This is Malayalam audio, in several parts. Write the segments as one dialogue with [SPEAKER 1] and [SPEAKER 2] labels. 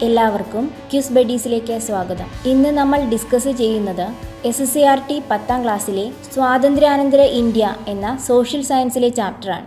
[SPEAKER 1] എല്ലാവർക്കും ക്യൂസ് ബഡീസിലേക്ക് സ്വാഗതം. ഇന്ന് നമ്മൾ ഡിസ്കസ് ചെയ്യുന്നത് SSCRT 10ാം ക്ലാസ്സിലെ സ്വാതന്ത്ര്യാനന്തര ഇന്ത്യ എന്ന സോഷ്യൽ സയൻസിലെ ചാപ്റ്ററാണ്.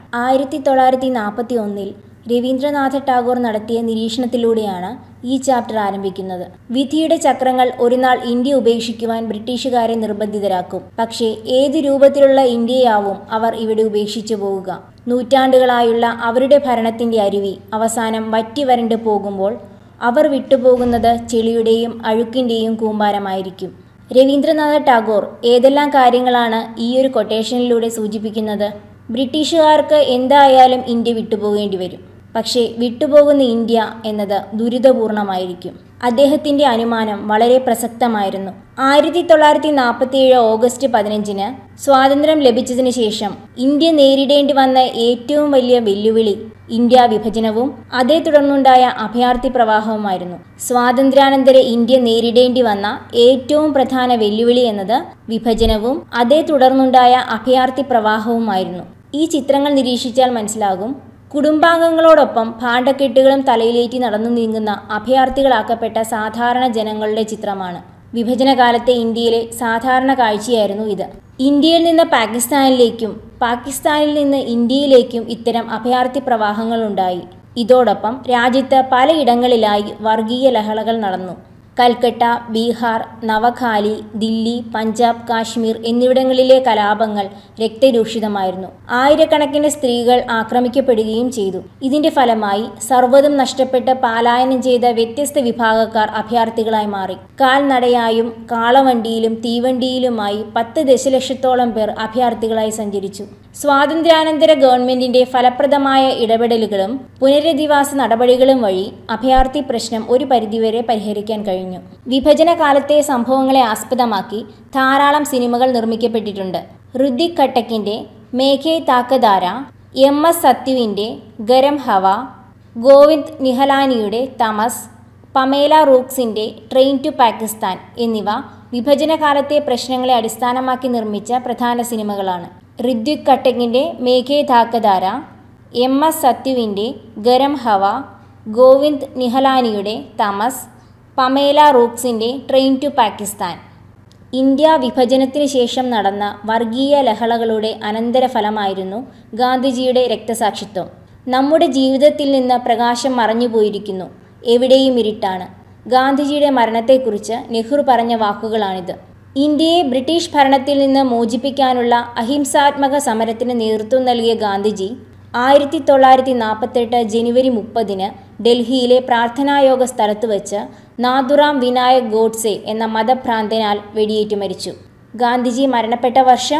[SPEAKER 1] 1941 രവീന്ദ്രനാഥ ടാഗോർ നടത്തിയ നിരീക്ഷണത്തിലൂടെയാണ് ഈ ചാപ്റ്റർ ആരംഭിക്കുന്നത്. വിധിയുടെ ചക്രങ്ങൾ ഒരു നാൾ ഇന്ത്യ ഉപേക്ഷിക്കുവാൻ ബ്രിട്ടീഷുകാരെ നിർബന്ധിതരാക്കും. പക്ഷേ ഏത് രൂപത്തിലുള്ള ഇന്ത്യയാവും അവർ ഇവിടെ ഉപേക്ഷിച്ചു പോവുക? നൂറ്റാണ്ടുകളായുള്ള അവരുടെ ഭരണത്തിന്റെ അരുവി അവസാനം വറ്റി വരണ്ടു പോകുമ്പോൾ അവർ വിട്ടുപോകുന്നത് ചെളിയുടെയും അഴുക്കിന്റെയും കൂമ്പാരമായിരിക്കും. രവീന്ദ്രനാഥ ടാഗോർ ഏതെല്ലാം കാര്യങ്ങളാണ് ഈ ഒരു കൊട്ടേഷനിലൂടെ സൂചിപ്പിക്കുന്നത്? ബ്രിട്ടീഷുകാർക്ക് എന്തായാലും ഇന്ത്യ വിട്ടുപോകേണ്ടി വരും. പക്ഷേ വിട്ടുപോകുന്ന ഇന്ത്യ എന്നത് ദുരിതപൂർണമായിരിക്കും. അദ്ദേഹത്തിന്റെ അനുമാനം വളരെ പ്രസക്തമായിരുന്നു. 1947 ഓഗസ്റ്റ് 15 സ്വാതന്ത്ര്യം ലഭിച്ചതിന് ശേഷം ഇന്ത്യ നേരിടേണ്ടി വന്ന ഏറ്റവും വലിയ വെല്ലുവിളി ഇന്ത്യ വിഭജനവും അതേ തുടർന്നുണ്ടായ അഭയാർത്ഥി പ്രവാഹവുമായിരുന്നു. സ്വാതന്ത്ര്യാനന്തര ഇന്ത്യ നേരിടേണ്ടി വന്ന ഏറ്റവും പ്രധാന വെല്ലുവിളി എന്നത് വിഭജനവും അതേ തുടർന്നുണ്ടായ അഭയാർത്ഥി പ്രവാഹവുമായിരുന്നു. ഈ ചിത്രങ്ങൾ നിരീക്ഷിച്ചാൽ മനസ്സിലാകും. കുടുംബാംഗങ്ങളോടൊപ്പം ഭാണ്ഡക്കെട്ടുകളും തലയിലേറ്റി നടന്നു നീങ്ങുന്ന അഭയാർത്ഥികളാക്കപ്പെട്ട സാധാരണ ജനങ്ങളുടെ ചിത്രമാണ്. വിഭജനകാലത്തെ ഇന്ത്യയിലെ സാധാരണ കാഴ്ചയായിരുന്നു ഇത്. ഇന്ത്യയിൽ നിന്ന് പാകിസ്ഥാനിലേക്കും പാകിസ്ഥാനിൽ നിന്ന് ഇന്ത്യയിലേക്കും ഇത്തരം അഭയാർത്ഥി പ്രവാഹങ്ങളുണ്ടായി. ഇതോടൊപ്പം രാജ്യത്ത് പലയിടങ്ങളിലായി വർഗീയ ലഹളകൾ നടന്നു. കൽക്കട്ട, ബീഹാർ, നവഖാലി, ദില്ലി, പഞ്ചാബ്, കാശ്മീർ എന്നിവിടങ്ങളിലെ കലാപങ്ങൾ രക്തരൂഷിതമായിരുന്നു. ആയിരക്കണക്കിന് സ്ത്രീകൾ ആക്രമിക്കപ്പെടുകയും ചെയ്തു. ഇതിന്റെ ഫലമായി സർവ്വതും നഷ്ടപ്പെട്ട് പലായനം ചെയ്ത വ്യത്യസ്ത വിഭാഗക്കാർ അഭയാർത്ഥികളായി മാറി. കാൽനടയായും കാളവണ്ടിയിലും തീവണ്ടിയിലുമായി 10 ദശലക്ഷത്തോളം പേർ അഭയാർത്ഥികളായി സഞ്ചരിച്ചു. സ്വാതന്ത്ര്യാനന്തര ഗവൺമെന്റിന്റെ ഫലപ്രദമായ ഇടപെടലുകളും പുനരധിവാസ നടപടികളും വഴി അഭയാർത്ഥി പ്രശ്നം ഒരു പരിധിവരെ പരിഹരിക്കാൻ കഴിഞ്ഞു. വിഭജന കാലത്തെ സംഭവങ്ങളെ ആസ്പദമാക്കി ധാരാളം സിനിമകൾ നിർമ്മിക്കപ്പെട്ടിട്ടുണ്ട്. ഋത്വിക് ഘട്ടക്കിന്റെ മേഘേ താക്കധാര, MS സത്യുവിന്റെ ഗരം ഹവ, ഗോവിന്ദ് നിഹലാനിയുടെ തമസ്, പമേല റൂക്സിന്റെ ട്രെയിൻ ടു പാകിസ്ഥാൻ എന്നിവ വിഭജന കാലത്തെ പ്രശ്നങ്ങളെ അടിസ്ഥാനമാക്കി നിർമ്മിച്ച പ്രധാന സിനിമകളാണ്. ഋത്വിക് ഘട്ടക്കിന്റെ മേഘേ താക്കധാര, MS സത്യുവിന്റെ ഗരം ഹവ, ഗോവിന്ദ് നിഹലാനിയുടെ തമസ്, പമേല റൂക്സിന്റെ ട്രെയിൻ ടു പാകിസ്ഥാൻ. ഇന്ത്യ വിഭജനത്തിന് ശേഷം നടന്ന വർഗീയ ലഹളകളുടെ അനന്തരഫലമായിരുന്നു ഗാന്ധിജിയുടെ രക്തസാക്ഷിത്വം. നമ്മുടെ ജീവിതത്തിൽ നിന്ന് പ്രകാശം മറഞ്ഞുപോയിരിക്കുന്നു, എവിടെയും ഇരുട്ടാണ്. ഗാന്ധിജിയുടെ മരണത്തെക്കുറിച്ച് നെഹ്റു പറഞ്ഞ വാക്കുകളാണിത്. ഇന്ത്യയെ ബ്രിട്ടീഷ് ഭരണത്തിൽ നിന്ന് മോചിപ്പിക്കാനുള്ള അഹിംസാത്മക സമരത്തിന് നേതൃത്വം നൽകിയ ഗാന്ധിജി 1948 ജനുവരി 30 ഡൽഹിയിലെ പ്രാർത്ഥനായോഗ സ്ഥലത്ത് വെച്ച് നാഥുറാം വിനായക് ഗോഡ്സെ എന്ന മതഭ്രാന്തനാൽ വെടിയേറ്റ് മരിച്ചു. ഗാന്ധിജി മരണപ്പെട്ട വർഷം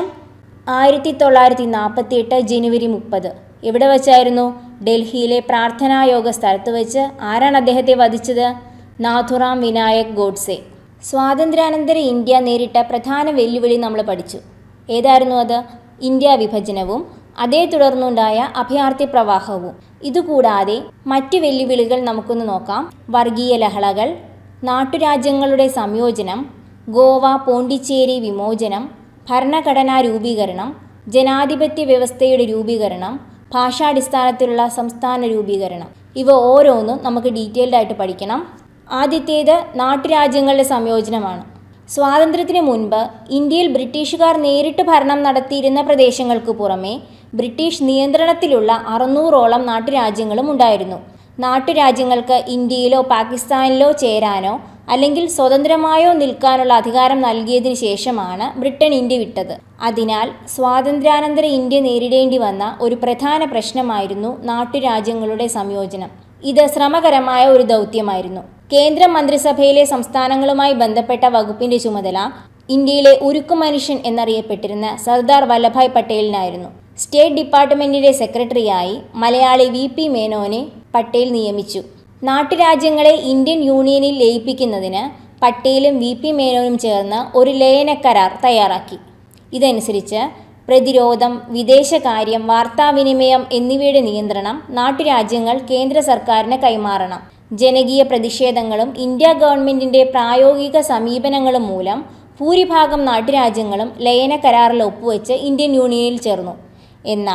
[SPEAKER 1] 1948 ജനുവരി 30. എവിടെ വച്ചായിരുന്നു? ഡൽഹിയിലെ പ്രാർത്ഥനായോഗ സ്ഥലത്ത് വെച്ച്. ആരാണ് അദ്ദേഹത്തെ വധിച്ചത്? നാഥുറാം വിനായക് ഗോഡ്സെ. സ്വാതന്ത്ര്യാനന്തര ഇന്ത്യ നേരിട്ട പ്രധാന വെല്ലുവിളി നമ്മൾ പഠിച്ചു. ഏതായിരുന്നു അത്? ഇന്ത്യ വിഭജനവും അതേ തുടർന്നുണ്ടായ അഭയാർത്ഥി പ്രവാഹവും. ഇതുകൂടാതെ മറ്റ് വെല്ലുവിളികൾ നമുക്കൊന്ന് നോക്കാം. വർഗീയ ലഹളകൾ, നാട്ടുരാജ്യങ്ങളുടെ സംയോജനം, ഗോവ പോണ്ടിച്ചേരി വിമോചനം, ഭരണഘടനാ രൂപീകരണം, ജനാധിപത്യ വ്യവസ്ഥയുടെ രൂപീകരണം, ഭാഷാടിസ്ഥാനത്തിലുള്ള സംസ്ഥാന രൂപീകരണം. ഇവ ഓരോന്നും നമുക്ക് ഡീറ്റെയിൽഡ് ആയിട്ട് പഠിക്കണം. ആദ്യത്തേത് നാട്ടുരാജ്യങ്ങളുടെ സംയോജനമാണ്. സ്വാതന്ത്ര്യത്തിന് മുൻപ് ഇന്ത്യയിൽ ബ്രിട്ടീഷുകാർ നേരിട്ട് ഭരണം നടത്തിയിരുന്ന പ്രദേശങ്ങൾക്ക് പുറമെ ബ്രിട്ടീഷ് നിയന്ത്രണത്തിലുള്ള 600ഓളം നാട്ടുരാജ്യങ്ങളും ഉണ്ടായിരുന്നു. നാട്ടുരാജ്യങ്ങൾക്ക് ഇന്ത്യയിലോ പാകിസ്ഥാനിലോ ചേരാനോ അല്ലെങ്കിൽ സ്വതന്ത്രമായോ നിൽക്കാനുള്ള അധികാരം നൽകിയതിനു ശേഷമാണ് ബ്രിട്ടൻ ഇന്ത്യ വിട്ടത്. അതിനാൽ സ്വാതന്ത്ര്യാനന്തര ഇന്ത്യ നേരിടേണ്ടി വന്ന ഒരു പ്രധാന പ്രശ്നമായിരുന്നു നാട്ടുരാജ്യങ്ങളുടെ സംയോജനം. ഇത് ശ്രമകരമായ ഒരു ദൗത്യമായിരുന്നു. കേന്ദ്ര മന്ത്രിസഭയിലെ സംസ്ഥാനങ്ങളുമായി ബന്ധപ്പെട്ട വകുപ്പിന്റെ ചുമതല ഇന്ത്യയിലെ ഉരുക്കു മനുഷ്യൻ എന്നറിയപ്പെട്ടിരുന്ന സർദാർ വല്ലഭായ് പട്ടേലിനായിരുന്നു. സ്റ്റേറ്റ് ഡിപ്പാർട്ട്മെന്റിന്റെ സെക്രട്ടറിയായി മലയാളി VP മേനോനെ പട്ടേൽ നിയമിച്ചു. നാട്ടുരാജ്യങ്ങളെ ഇന്ത്യൻ യൂണിയനിൽ ലയിപ്പിക്കുന്നതിന് പട്ടേലും VP മേനോനും ചേർന്ന് ഒരു ലയന കരാർ തയ്യാറാക്കി. ഇതനുസരിച്ച് പ്രതിരോധം, വിദേശകാര്യം, വാർത്താവിനിമയം എന്നിവയുടെ നിയന്ത്രണം നാട്ടുരാജ്യങ്ങൾ കേന്ദ്ര സർക്കാരിന് കൈമാറണം. ജനകീയ പ്രതിഷേധങ്ങളും ഇന്ത്യ ഗവൺമെന്റിന്റെ പ്രായോഗിക സമീപനങ്ങളും മൂലം ഭൂരിഭാഗം നാട്ടുരാജ്യങ്ങളും ലയന കരാറിൽ ഒപ്പുവെച്ച് ഇന്ത്യൻ യൂണിയനിൽ ചേർന്നു. എന്നാൽ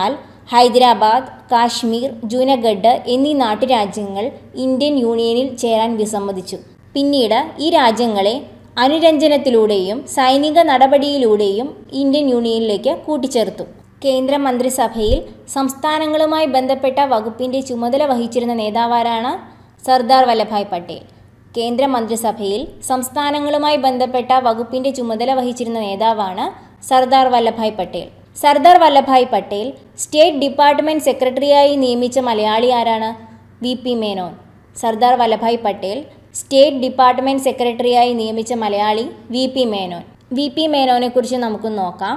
[SPEAKER 1] ഹൈദരാബാദ്, കാശ്മീർ, ജൂനഗഡ് എന്നീ നാട്ടുരാജ്യങ്ങൾ ഇന്ത്യൻ യൂണിയനിൽ ചേരാൻ വിസമ്മതിച്ചു. പിന്നീട് ഈ രാജ്യങ്ങളെ അനുരഞ്ജനത്തിലൂടെയും സൈനിക നടപടിയിലൂടെയും ഇന്ത്യൻ യൂണിയനിലേക്ക് കൂട്ടിച്ചേർത്തു. കേന്ദ്ര മന്ത്രിസഭയിൽ സംസ്ഥാനങ്ങളുമായി ബന്ധപ്പെട്ട വകുപ്പിൻ്റെ ചുമതല വഹിച്ചിരുന്ന നേതാവാരാണ്? സർദാർ വല്ലഭായ് പട്ടേൽ. കേന്ദ്ര മന്ത്രിസഭയിൽ സംസ്ഥാനങ്ങളുമായി ബന്ധപ്പെട്ട വകുപ്പിൻ്റെ ചുമതല വഹിച്ചിരുന്ന നേതാവാണ് സർദാർ വല്ലഭായ് പട്ടേൽ. സർദാർ വല്ലഭായ് പട്ടേൽ സ്റ്റേറ്റ് ഡിപ്പാർട്ട്മെൻറ്റ് സെക്രട്ടറിയായി നിയമിച്ച മലയാളി ആരാണ്? V P Menon. Sardar Vallabhbhai Patel state department സെക്രട്ടറിയായി നിയമിച്ച മലയാളി V P Menon. V P മേനോനെക്കുറിച്ച് നമുക്ക് നോക്കാം.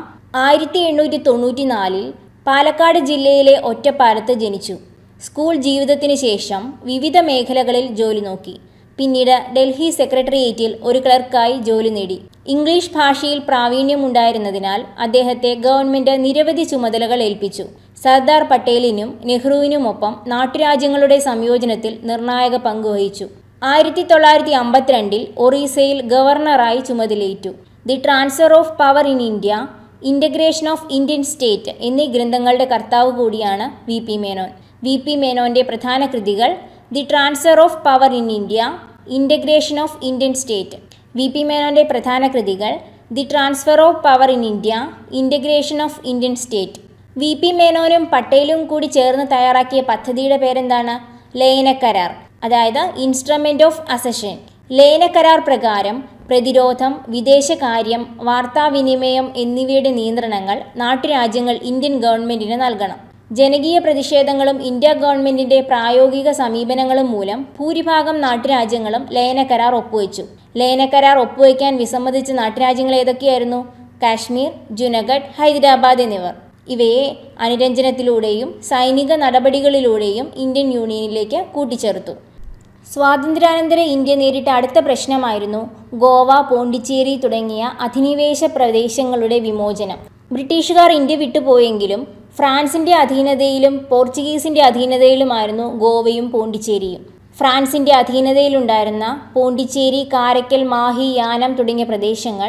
[SPEAKER 1] 1894 പാലക്കാട് ജില്ലയിലെ ഒറ്റപ്പാലത്ത് ജനിച്ചു. സ്കൂൾ ജീവിതത്തിന് ശേഷം വിവിധ മേഖലകളിൽ ജോലി നോക്കി. പിന്നീട് ഡൽഹി സെക്രട്ടേറിയറ്റിൽ ഒരു ക്ലർക്കായി ജോലി നേടി. ഇംഗ്ലീഷ് ഭാഷയിൽ പ്രാവീണ്യമുണ്ടായിരുന്നതിനാൽ അദ്ദേഹത്തെ ഗവൺമെൻറ് നിരവധി ചുമതലകൾ ഏൽപ്പിച്ചു. സർദാർ പട്ടേലിനും നെഹ്റുവിനുമൊപ്പം നാട്ടുരാജ്യങ്ങളുടെ സംയോജനത്തിൽ നിർണായക പങ്കുവഹിച്ചു. 1952 ഒറീസയിൽ ഗവർണറായി ചുമതലയേറ്റു. The transfer of power in India, integration of Indian state എന്നീ ഗ്രന്ഥങ്ങളുടെ കർത്താവ് കൂടിയാണ് V P Menon. V P മേനോൻ്റെ പ്രധാന കൃതികൾ the transfer of power in India, integration of Indian state. V P മേനോൻ്റെ പ്രധാന കൃതികൾ the transfer of power in India, integration of Indian state. V P മേനോനും പട്ടേലും കൂടി ചേർന്ന് തയ്യാറാക്കിയ പദ്ധതിയുടെ പേരെന്താണ്? ലയനക്കരാർ, അതായത് ഇൻസ്ട്രുമെൻ്റ് ഓഫ് അസഷൻ. ലയനക്കരാർ പ്രകാരം പ്രതിരോധം, വിദേശകാര്യം, വാർത്താവിനിമയം എന്നിവയുടെ നിയന്ത്രണങ്ങൾ നാട്ടുരാജ്യങ്ങൾ ഇന്ത്യൻ ഗവൺമെൻറ്റിന് നൽകണം. ജനകീയ പ്രതിഷേധങ്ങളും ഇന്ത്യ ഗവൺമെൻറ്റിൻ്റെ പ്രായോഗിക സമീപനങ്ങളും മൂലം ഭൂരിഭാഗം നാട്ടുരാജ്യങ്ങളും ലയനക്കരാർ ഒപ്പുവെച്ചു. ലയനക്കരാർ ഒപ്പുവയ്ക്കാൻ വിസമ്മതിച്ച നാട്ടുരാജ്യങ്ങൾ ഏതൊക്കെയായിരുന്നു? കാശ്മീർ, ജുനഗഡ്, ഹൈദരാബാദ് എന്നിവർ. ഇവയെ അനുരഞ്ജനത്തിലൂടെയും സൈനിക നടപടികളിലൂടെയും ഇന്ത്യൻ യൂണിയനിലേക്ക് കൂട്ടിച്ചേർത്തു. സ്വാതന്ത്ര്യാനന്തര ഇന്ത്യ നേരിട്ട അടുത്ത പ്രശ്നമായിരുന്നു ഗോവ, പോണ്ടിച്ചേരി തുടങ്ങിയ അധിനിവേശ പ്രദേശങ്ങളുടെ വിമോചനം. ബ്രിട്ടീഷുകാർ ഇന്ത്യ വിട്ടുപോയെങ്കിലും ഫ്രാൻസിൻ്റെ അധീനതയിലും പോർച്ചുഗീസിൻ്റെ അധീനതയിലുമായിരുന്നു ഗോവയും പോണ്ടിച്ചേരിയും. ഫ്രാൻസിൻ്റെ അധീനതയിലുണ്ടായിരുന്ന പോണ്ടിച്ചേരി, കാരക്കൽ, മാഹി, യാനം തുടങ്ങിയ പ്രദേശങ്ങൾ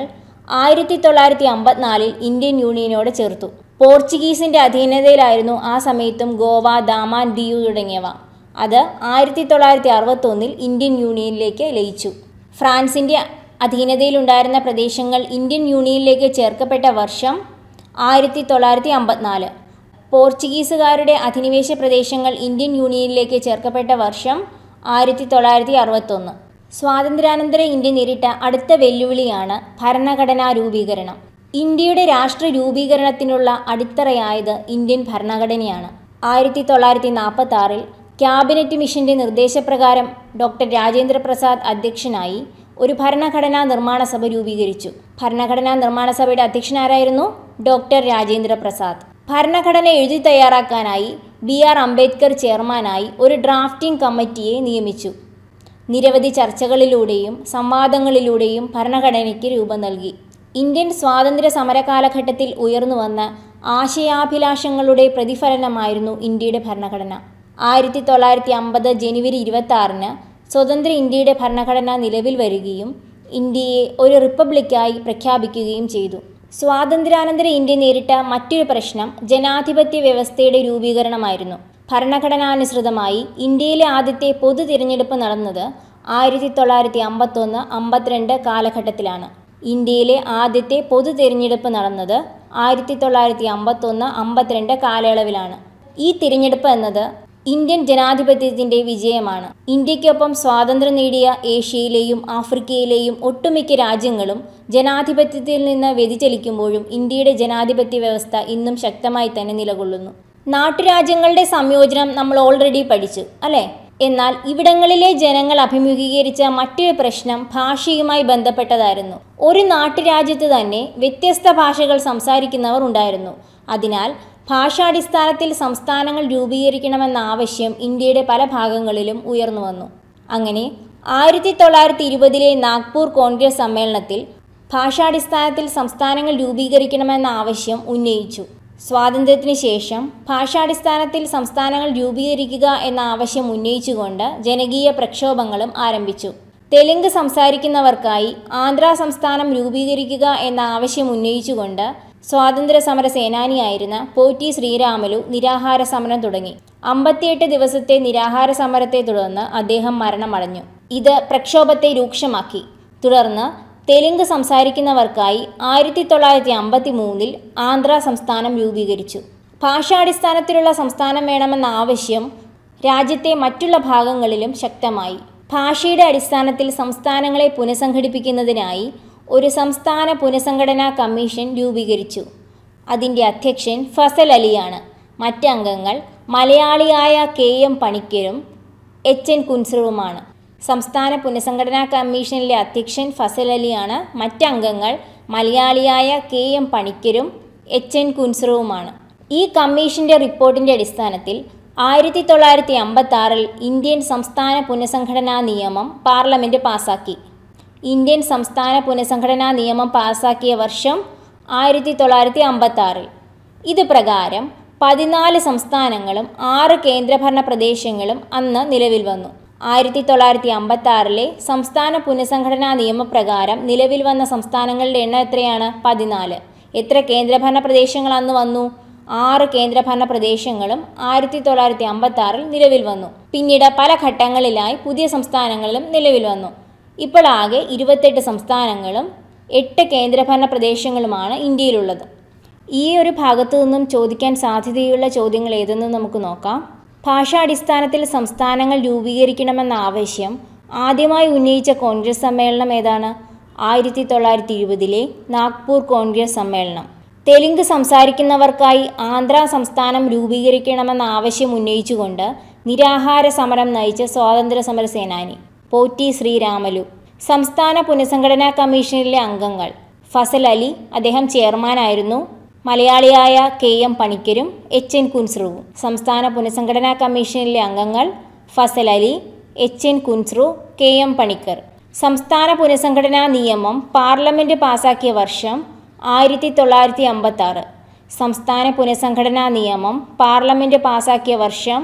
[SPEAKER 1] 1954 ഇന്ത്യൻ യൂണിയനോട് ചേർത്തു. പോർച്ചുഗീസിൻ്റെ അധീനതയിലായിരുന്നു ആ സമയത്തും ഗോവ, ദാമാൻ, ദിയു തുടങ്ങിയവ. അത് 1961 ഇന്ത്യൻ യൂണിയനിലേക്ക് ലയിച്ചു. ഫ്രാൻസിൻ്റെ അധീനതയിലുണ്ടായിരുന്ന പ്രദേശങ്ങൾ ഇന്ത്യൻ യൂണിയനിലേക്ക് ചേർക്കപ്പെട്ട വർഷം 1954. പോർച്ചുഗീസുകാരുടെ അധിനിവേശ പ്രദേശങ്ങൾ ഇന്ത്യൻ യൂണിയനിലേക്ക് ചേർക്കപ്പെട്ട വർഷം 1961. സ്വാതന്ത്ര്യാനന്തര ഇന്ത്യ നേരിട്ട അടുത്ത വെല്ലുവിളിയാണ് ഭരണഘടനാ രൂപീകരണം. ഇന്ത്യയുടെ രാഷ്ട്ര രൂപീകരണത്തിനുള്ള അടിത്തറയായത് ഇന്ത്യൻ ഭരണഘടനയാണ്. 1946 ക്യാബിനറ്റ് മിഷന്റെ നിർദ്ദേശപ്രകാരം ഡോക്ടർ രാജേന്ദ്ര പ്രസാദ് അധ്യക്ഷനായി ഒരു ഭരണഘടനാ നിർമ്മാണ സഭ രൂപീകരിച്ചു. ഭരണഘടനാ നിർമ്മാണ സഭയുടെ അധ്യക്ഷനാരായിരുന്നു? ഡോക്ടർ രാജേന്ദ്ര പ്രസാദ്. ഭരണഘടന എഴുതി തയ്യാറാക്കാനായി BR അംബേദ്കർ ചെയർമാനായി ഒരു ഡ്രാഫ്റ്റിംഗ് കമ്മിറ്റിയെ നിയമിച്ചു. നിരവധി ചർച്ചകളിലൂടെയും സംവാദങ്ങളിലൂടെയും ഭരണഘടനയ്ക്ക് രൂപം നൽകി. ഇന്ത്യൻ സ്വാതന്ത്ര്യ സമര കാലഘട്ടത്തിൽ ഉയർന്നുവന്ന ആശയാഭിലാഷങ്ങളുടെ പ്രതിഫലനമായിരുന്നു ഇന്ത്യയുടെ ഭരണഘടന. 1950 ജനുവരി 26 സ്വതന്ത്ര ഇന്ത്യയുടെ ഭരണഘടന നിലവിൽ വരികയും ഇന്ത്യയെ ഒരു റിപ്പബ്ലിക്കായി പ്രഖ്യാപിക്കുകയും ചെയ്തു. സ്വാതന്ത്ര്യാനന്തര ഇന്ത്യ നേരിട്ട മറ്റൊരു പ്രശ്നം ജനാധിപത്യ വ്യവസ്ഥയുടെ രൂപീകരണമായിരുന്നു. ഭരണഘടനാനുസൃതമായി ഇന്ത്യയിലെ ആദ്യത്തെ പൊതു തിരഞ്ഞെടുപ്പ് നടന്നത് 1951-52 കാലഘട്ടത്തിലാണ്. ഇന്ത്യയിലെ ആദ്യത്തെ പൊതു തിരഞ്ഞെടുപ്പ് നടന്നത് 1951-52 കാലയളവിലാണ്. ഈ തിരഞ്ഞെടുപ്പ് എന്നത് ഇന്ത്യൻ ജനാധിപത്യത്തിൻ്റെ വിജയമാണ്. ഇന്ത്യക്കൊപ്പം സ്വാതന്ത്ര്യം നേടിയ ഏഷ്യയിലെയും ആഫ്രിക്കയിലെയും ഒട്ടുമിക്ക രാജ്യങ്ങളും ജനാധിപത്യത്തിൽ നിന്ന് വ്യതിചലിക്കുമ്പോഴും ഇന്ത്യയുടെ ജനാധിപത്യ വ്യവസ്ഥ ഇന്നും ശക്തമായി തന്നെ നിലകൊള്ളുന്നു. നാട്ടുരാജ്യങ്ങളുടെ സംയോജനം നമ്മൾ ഓൾറെഡി പഠിച്ചു അല്ലേ? എന്നാൽ ഇവിടങ്ങളിലെ ജനങ്ങൾ അഭിമുഖീകരിച്ച മറ്റൊരു പ്രശ്നം ഭാഷയുമായി ബന്ധപ്പെട്ടതായിരുന്നു. ഒരു നാട്ടുരാജ്യത്ത് തന്നെ വ്യത്യസ്ത ഭാഷകൾ സംസാരിക്കുന്നവർ ഉണ്ടായിരുന്നു. അതിനാൽ ഭാഷാടിസ്ഥാനത്തിൽ സംസ്ഥാനങ്ങൾ രൂപീകരിക്കണമെന്ന ആവശ്യം ഇന്ത്യയുടെ പല ഭാഗങ്ങളിലും ഉയർന്നു വന്നു. അങ്ങനെ 1920 നാഗ്പൂർ കോൺഗ്രസ് സമ്മേളനത്തിൽ ഭാഷാടിസ്ഥാനത്തിൽ സംസ്ഥാനങ്ങൾ രൂപീകരിക്കണമെന്ന ആവശ്യം ഉന്നയിച്ചു. സ്വാതന്ത്ര്യത്തിന് ശേഷം ഭാഷാടിസ്ഥാനത്തിൽ സംസ്ഥാനങ്ങൾ രൂപീകരിക്കുക എന്ന ആവശ്യം ഉന്നയിച്ചുകൊണ്ട് ജനകീയ പ്രക്ഷോഭങ്ങളും ആരംഭിച്ചു. തെലുങ്ക് സംസാരിക്കുന്നവർക്കായി ആന്ധ്ര സംസ്ഥാനം രൂപീകരിക്കുക എന്ന ആവശ്യം ഉന്നയിച്ചുകൊണ്ട് സ്വാതന്ത്ര്യ സമര സേനാനിയായിരുന്ന പോറ്റി ശ്രീരാമലു നിരാഹാര സമരം തുടങ്ങി. 58 ദിവസത്തെ നിരാഹാര സമരത്തെ തുടർന്ന് അദ്ദേഹം മരണമടഞ്ഞു. ഇത് പ്രക്ഷോഭത്തെ രൂക്ഷമാക്കി. തുടർന്ന് തെലുങ്ക് സംസാരിക്കുന്നവർക്കായി 1953 ആന്ധ്ര സംസ്ഥാനം രൂപീകരിച്ചു. ഭാഷാടിസ്ഥാനത്തിലുള്ള സംസ്ഥാനം വേണമെന്ന ആവശ്യം രാജ്യത്തെ മറ്റുള്ള ഭാഗങ്ങളിലും ശക്തമായി. ഭാഷയുടെ അടിസ്ഥാനത്തിൽ സംസ്ഥാനങ്ങളെ പുനഃസംഘടിപ്പിക്കുന്നതിനായി ഒരു സംസ്ഥാന പുനഃസംഘടനാ കമ്മീഷൻ രൂപീകരിച്ചു. അതിൻ്റെ അധ്യക്ഷൻ ഫസൽ അലിയാണ്. മറ്റംഗങ്ങൾ മലയാളിയായ KM പണിക്കരും HN കുൻസറുമാണ്. സംസ്ഥാന പുനഃസംഘടനാ കമ്മീഷനിലെ അധ്യക്ഷൻ ഫസൽ അലിയാണ്. മറ്റംഗങ്ങൾ മലയാളിയായ KM പണിക്കരും HN കുൻസറുമാണ്. ഈ കമ്മീഷൻ്റെ റിപ്പോർട്ടിൻ്റെ അടിസ്ഥാനത്തിൽ 1956 ഇന്ത്യൻ സംസ്ഥാന പുനഃസംഘടനാ നിയമം പാർലമെൻറ്റ് പാസാക്കി. ഇന്ത്യൻ സംസ്ഥാന പുനഃസംഘടനാ നിയമം പാസാക്കിയ വർഷം 1956. ഇത് പ്രകാരം 14 സംസ്ഥാനങ്ങളും 6 കേന്ദ്രഭരണ പ്രദേശങ്ങളും അന്ന് നിലവിൽ വന്നു. 1956 സംസ്ഥാന പുനഃസംഘടനാ നിയമപ്രകാരം നിലവിൽ വന്ന സംസ്ഥാനങ്ങളുടെ എണ്ണം എത്രയാണ്? 14. എത്ര കേന്ദ്രഭരണ പ്രദേശങ്ങൾ അന്ന് വന്നു? 6 കേന്ദ്രഭരണ പ്രദേശങ്ങളും 1956 നിലവിൽ വന്നു. പിന്നീട് പല ഘട്ടങ്ങളിലായി പുതിയ സംസ്ഥാനങ്ങളിലും നിലവിൽ വന്നു. ഇപ്പോൾ ആകെ 28 സംസ്ഥാനങ്ങളും 8 കേന്ദ്രഭരണ പ്രദേശങ്ങളുമാണ് ഇന്ത്യയിലുള്ളത്. ഈ ഒരു ഭാഗത്തു നിന്നും ചോദിക്കാൻ സാധ്യതയുള്ള ചോദ്യങ്ങൾ ഏതെന്ന് നമുക്ക് നോക്കാം. ഭാഷാടിസ്ഥാനത്തിൽ സംസ്ഥാനങ്ങൾ രൂപീകരിക്കണമെന്ന ആവശ്യം ആദ്യമായി ഉന്നയിച്ച കോൺഗ്രസ് സമ്മേളനം ഏതാണ്? 1920 നാഗ്പൂർ കോൺഗ്രസ് സമ്മേളനം. തെലുങ്ക് സംസാരിക്കുന്നവർക്കായി ആന്ധ്ര സംസ്ഥാനം രൂപീകരിക്കണമെന്ന ആവശ്യം ഉന്നയിച്ചുകൊണ്ട് നിരാഹാര സമരം നയിച്ച സ്വാതന്ത്ര്യ സമര സേനാനി പോറ്റി ശ്രീരാമലു. സംസ്ഥാന പുനഃസംഘടനാ കമ്മീഷനിലെ അംഗങ്ങൾ ഫസൽ അലി, അദ്ദേഹം ചെയർമാനായിരുന്നു. മലയാളിയായ KM പണിക്കരും HN കുൻസറുവും. സംസ്ഥാന പുനഃസംഘടനാ കമ്മീഷനിലെ അംഗങ്ങൾ ഫസൽ അലി, HN കുൻസറു, KM പണിക്കർ. സംസ്ഥാന പുനഃസംഘടനാ നിയമം പാർലമെൻറ്റ് പാസാക്കിയ വർഷം 1956. സംസ്ഥാന പുനഃസംഘടനാ നിയമം പാർലമെൻറ്റ് പാസാക്കിയ വർഷം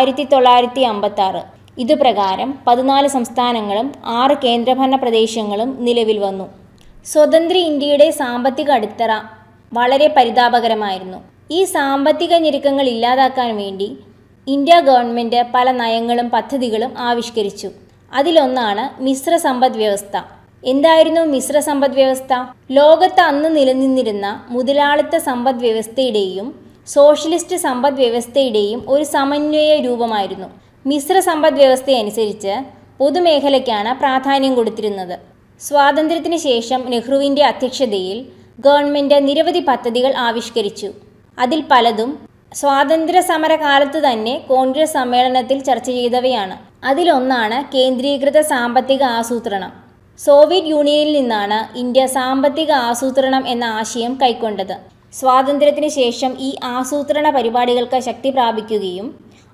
[SPEAKER 1] 1956. ഇതുപ്രകാരം 14 സംസ്ഥാനങ്ങളും 6 കേന്ദ്രഭരണ പ്രദേശങ്ങളും നിലവിൽ വന്നു. സ്വതന്ത്ര ഇന്ത്യയുടെ സാമ്പത്തിക അടിത്തറ വളരെ പരിതാപകരമായിരുന്നു. ഈ സാമ്പത്തിക ഞെരുക്കങ്ങൾ ഇല്ലാതാക്കാൻ വേണ്ടി ഇന്ത്യ ഗവൺമെൻറ് പല നയങ്ങളും പദ്ധതികളും ആവിഷ്കരിച്ചു. അതിലൊന്നാണ് മിശ്ര സമ്പദ് വ്യവസ്ഥ. എന്തായിരുന്നു മിശ്ര സമ്പദ് വ്യവസ്ഥ? ലോകത്ത് അന്ന് നിലനിന്നിരുന്ന മുതലാളിത്ത സമ്പദ് വ്യവസ്ഥയുടെയും സോഷ്യലിസ്റ്റ് സമ്പദ് വ്യവസ്ഥയുടെയും ഒരു സമന്വയ രൂപമായിരുന്നു. മിശ്ര സമ്പദ് വ്യവസ്ഥയനുസരിച്ച് പൊതുമേഖലയ്ക്കാണ് പ്രാധാന്യം കൊടുത്തിരുന്നത്. സ്വാതന്ത്ര്യത്തിന് ശേഷം നെഹ്റുവിൻ്റെ അധ്യക്ഷതയിൽ ഗവൺമെൻറ് നിരവധി പദ്ധതികൾ ആവിഷ്കരിച്ചു. അതിൽ പലതും സ്വാതന്ത്ര്യ സമരകാലത്ത് തന്നെ കോൺഗ്രസ് സമ്മേളനത്തിൽ ചർച്ച ചെയ്തവയാണ്. അതിലൊന്നാണ് കേന്ദ്രീകൃത സാമ്പത്തിക ആസൂത്രണം. സോവിയറ്റ് യൂണിയനിൽ നിന്നാണ് ഇന്ത്യ സാമ്പത്തിക ആസൂത്രണം എന്ന ആശയം കൈക്കൊണ്ടത്. സ്വാതന്ത്ര്യത്തിന് ശേഷം ഈ ആസൂത്രണ പരിപാടികൾക്ക് ശക്തി പ്രാപിക്കുകയും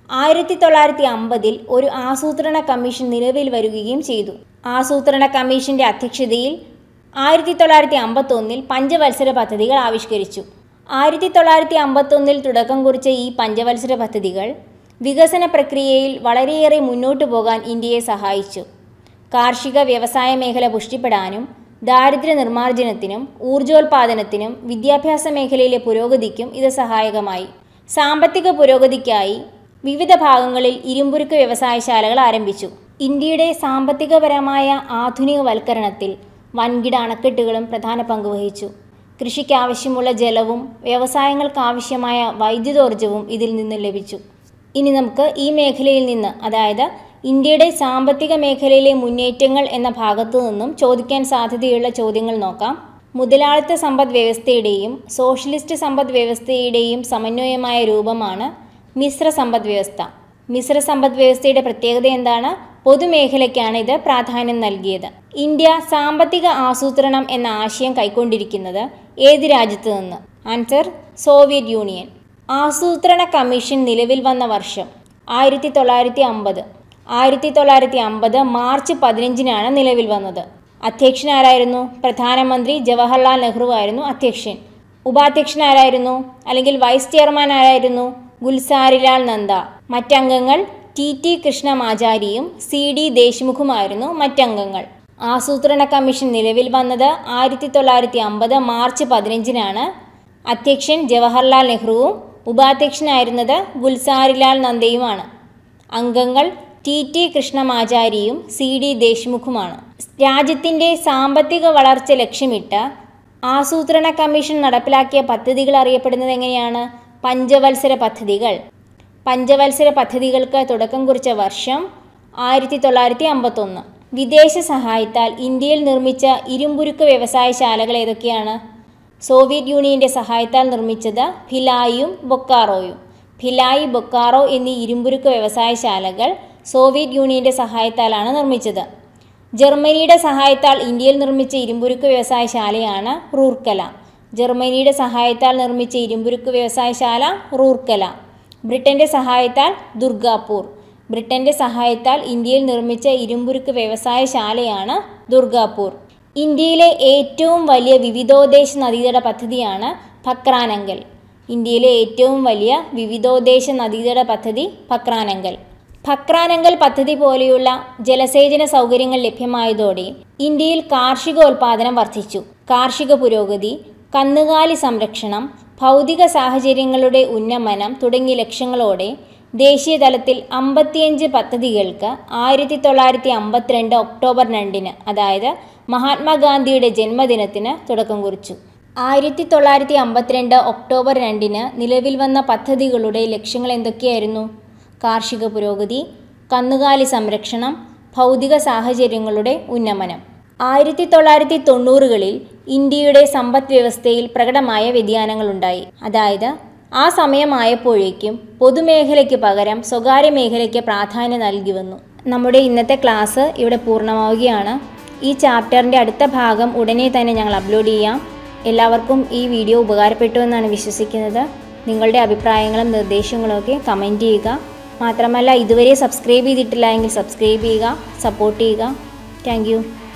[SPEAKER 1] 1950 ഒരു ആസൂത്രണ കമ്മീഷൻ നിലവിൽ വരികയും ചെയ്തു. ആസൂത്രണ കമ്മീഷൻ്റെ അധ്യക്ഷതയിൽ 1951 പഞ്ചവത്സര പദ്ധതികൾ ആവിഷ്കരിച്ചു. 1951 തുടക്കം കുറിച്ച ഈ പഞ്ചവത്സര പദ്ധതികൾ വികസന പ്രക്രിയയിൽ വളരെയേറെ മുന്നോട്ടു പോകാൻ ഇന്ത്യയെ സഹായിച്ചു. കാർഷിക വ്യവസായ മേഖല പുഷ്ടിപ്പെടാനും ദാരിദ്ര്യ നിർമ്മാർജ്ജനത്തിനും ഊർജോൽപാദനത്തിനും വിദ്യാഭ്യാസ മേഖലയിലെ പുരോഗതിക്കും ഇത് സഹായകമായി. സാമ്പത്തിക പുരോഗതിക്കായി വിവിധ ഭാഗങ്ങളിൽ ഇരുമ്പുരുക്ക് വ്യവസായശാലകൾ ആരംഭിച്ചു. ഇന്ത്യയുടെ സാമ്പത്തികപരമായ ആധുനികവൽക്കരണത്തിൽ വൻകിട അണക്കെട്ടുകളും പ്രധാന പങ്ക് വഹിച്ചു. കൃഷിക്കാവശ്യമുള്ള ജലവും വ്യവസായങ്ങൾക്കാവശ്യമായ വൈദ്യുതോർജ്ജവും ഇതിൽ നിന്ന് ലഭിച്ചു. ഇനി നമുക്ക് ഈ മേഖലയിൽ നിന്ന്, അതായത് ഇന്ത്യയുടെ സാമ്പത്തിക മേഖലയിലെ മുന്നേറ്റങ്ങൾ എന്ന ഭാഗത്തു നിന്നും ചോദിക്കാൻ സാധ്യതയുള്ള ചോദ്യങ്ങൾ നോക്കാം. മുതലാളിത്ത സമ്പദ് വ്യവസ്ഥയുടെയും സോഷ്യലിസ്റ്റ് സമ്പദ് വ്യവസ്ഥയുടെയും സമന്വയമായ രൂപമാണ് മിശ്ര സമ്പദ് വ്യവസ്ഥ. മിശ്ര സമ്പദ് വ്യവസ്ഥയുടെ പ്രത്യേകത എന്താണ്? പൊതുമേഖലയ്ക്കാണ് ഇത് പ്രാധാന്യം നൽകിയത്. ഇന്ത്യ സാമ്പത്തിക ആസൂത്രണം എന്ന ആശയം കൈക്കൊണ്ടിരിക്കുന്നത് ഏത് രാജ്യത്ത് നിന്ന്? Answer, Soviet Union. ആസൂത്രണ കമ്മീഷൻ നിലവിൽ വന്ന വർഷം 1950. 1950 മാർച്ച് 15 നിലവിൽ വന്നത്. അധ്യക്ഷനാരായിരുന്നു? പ്രധാനമന്ത്രി ജവഹർലാൽ നെഹ്റു ആയിരുന്നു അധ്യക്ഷൻ. ഉപാധ്യക്ഷനാരായിരുന്നു അല്ലെങ്കിൽ വൈസ് ചെയർമാൻ ആരായിരുന്നു? ഗുൽസാരിലാൽ നന്ദ. മറ്റംഗങ്ങൾ TT കൃഷ്ണമാചാരിയും CD ദേശ്മുഖുമായിരുന്നു മറ്റംഗങ്ങൾ. ആസൂത്രണ കമ്മീഷൻ നിലവിൽ വന്നത് 1950 മാർച്ച് 15. അധ്യക്ഷൻ ജവഹർലാൽ നെഹ്റുവും ഉപാധ്യക്ഷനായിരുന്നത് ഗുൽസാരിലാൽ നന്ദയുമാണ്. അംഗങ്ങൾ ടി കൃഷ്ണമാചാരിയും CD ദേശ്മുഖുമാണ്. രാജ്യത്തിൻ്റെ സാമ്പത്തിക വളർച്ച ലക്ഷ്യമിട്ട് ആസൂത്രണ കമ്മീഷൻ നടപ്പിലാക്കിയ പദ്ധതികൾ അറിയപ്പെടുന്നത് എങ്ങനെയാണ്? പഞ്ചവത്സര പദ്ധതികൾ. പഞ്ചവത്സര പദ്ധതികൾക്ക് തുടക്കം കുറിച്ച വർഷം 1951. വിദേശ സഹായത്താൽ ഇന്ത്യയിൽ നിർമ്മിച്ച ഇരുമ്പുരുക്ക് വ്യവസായശാലകൾ ഏതൊക്കെയാണ്? സോവിയറ്റ് യൂണിയൻ്റെ സഹായത്താൽ നിർമ്മിച്ചത് ഭിലായിയും ബൊക്കാറോയും. ഭിലായി, ബൊക്കാറോ എന്നീ ഇരുമ്പുരുക്ക് വ്യവസായശാലകൾ സോവിയറ്റ് യൂണിയൻ്റെ സഹായത്താലാണ് നിർമ്മിച്ചത്. ജർമ്മനിയുടെ സഹായത്താൽ ഇന്ത്യയിൽ നിർമ്മിച്ച ഇരുമ്പുരുക്ക് വ്യവസായശാലയാണ് റൂർക്കല. ജർമ്മനിയുടെ സഹായത്താൽ നിർമ്മിച്ച ഇരുമ്പുരുക്ക് വ്യവസായശാല റൂർക്കല. ബ്രിട്ടൻ്റെ സഹായത്താൽ ദുർഗാപൂർ. ബ്രിട്ടൻ്റെ സഹായത്താൽ ഇന്ത്യയിൽ നിർമ്മിച്ച ഇരുമ്പുരുക്ക് വ്യവസായശാലയാണ് ദുർഗാപൂർ. ഇന്ത്യയിലെ ഏറ്റവും വലിയ വിവിധോദ്ദേശ നദീതട പദ്ധതിയാണ് ഭക്രാനങ്കൽ. ഇന്ത്യയിലെ ഏറ്റവും വലിയ വിവിധോദ്ദേശ നദീതട പദ്ധതി ഭക്രാനങ്കൽ. ഭക്രാനങ്കൽ പദ്ധതി പോലെയുള്ള ജലസേചന സൗകര്യങ്ങൾ ലഭ്യമായതോടെ ഇന്ത്യയിൽ കാർഷികോൽപാദനം വർദ്ധിച്ചു. കാർഷിക പുരോഗതി, കന്നുകാലി സംരക്ഷണം, ഭൗതിക സാഹചര്യങ്ങളുടെ ഉന്നമനം തുടങ്ങിയ ലക്ഷ്യങ്ങളോടെ ദേശീയ തലത്തിൽ 55 പദ്ധതികൾക്ക് 1952 ഒക്ടോബർ 2 അതായത് മഹാത്മാഗാന്ധിയുടെ ജന്മദിനത്തിന് തുടക്കം കുറിച്ചു. 1952 ഒക്ടോബർ 2 നിലവിൽ വന്ന പദ്ധതികളുടെ ലക്ഷ്യങ്ങൾ എന്തൊക്കെയായിരുന്നു? കാർഷിക പുരോഗതി, കന്നുകാലി സംരക്ഷണം, ഭൗതിക സാഹചര്യങ്ങളുടെ ഉന്നമനം. 1990കളിൽ ഇന്ത്യയുടെ സമ്പദ് വ്യവസ്ഥയിൽ പ്രകടമായ വ്യതിയാനങ്ങളുണ്ടായി. അതായത് ആ സമയമായപ്പോഴേക്കും പൊതുമേഖലയ്ക്ക് പകരം സ്വകാര്യ മേഖലയ്ക്ക് പ്രാധാന്യം നൽകി വന്നു. നമ്മുടെ ഇന്നത്തെ ക്ലാസ് ഇവിടെ പൂർണ്ണമാവുകയാണ്. ഈ ചാപ്റ്ററിൻ്റെ അടുത്ത ഭാഗം ഉടനെ തന്നെ ഞങ്ങൾ അപ്ലോഡ് ചെയ്യാം. എല്ലാവർക്കും ഈ വീഡിയോ ഉപകാരപ്പെട്ടു എന്നാണ് വിശ്വസിക്കുന്നത്. നിങ്ങളുടെ അഭിപ്രായങ്ങളും നിർദ്ദേശങ്ങളും ഒക്കെ കമൻറ്റ് ചെയ്യുക. മാത്രമല്ല ഇതുവരെ സബ്സ്ക്രൈബ് ചെയ്തിട്ടില്ല എങ്കിൽ സബ്സ്ക്രൈബ് ചെയ്യുക, സപ്പോർട്ട് ചെയ്യുക. Thank U.